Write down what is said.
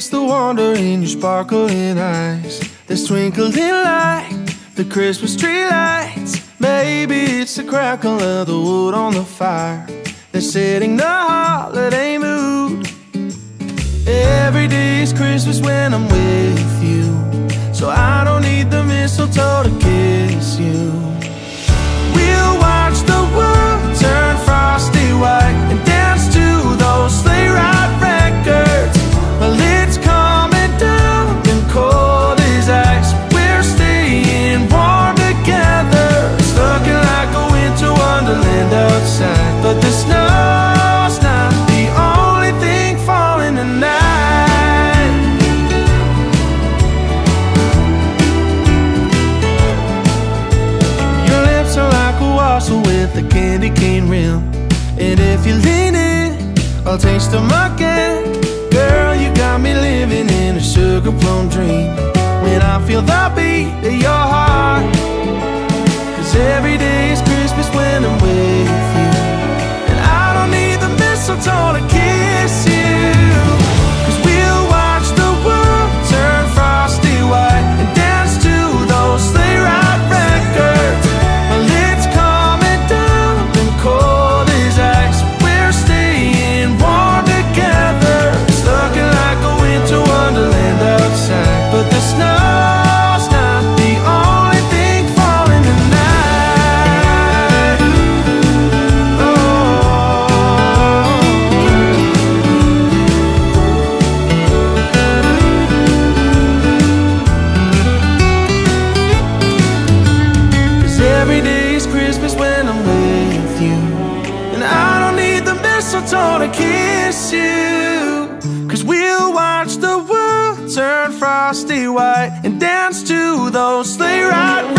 It's the wonder in your sparkling eyes that's twinkling like the Christmas tree lights. Maybe it's the crackle of the wood on the fire that's setting the holiday mood. Every day is Christmas when I'm with you, so I don't need the mistletoe to kiss you. We'll watch the world turn frosty white and dance to those sleigh ride records. Well, it's coming down and cold as ice. We're staying warm together. It's looking like a winter wonderland outside, but the snow's not the only thing falling tonight. Your lips are like a wassail with a candy cane rim, and if you lean in, I'll taste them again. Girl, you got me living in a sugar-plum dream when I feel the beat of your heart. 'Cause every day is Christmas when I'm with you, and I don't need the mistletoe to kiss you. 'Cause we'll watch the world turn frosty white and dance to those sleigh ride records. Well, it's coming down and cold as ice. We're staying warm together. It's looking like a winter wonderland outside, but the snow's not the only thing falling tonight. Oh. 'Cause every day is Christmas when I'm with you, and I don't need the mistletoe to kiss you. 'Cause we'll watch the world turn frosty white and dance to those sleigh ride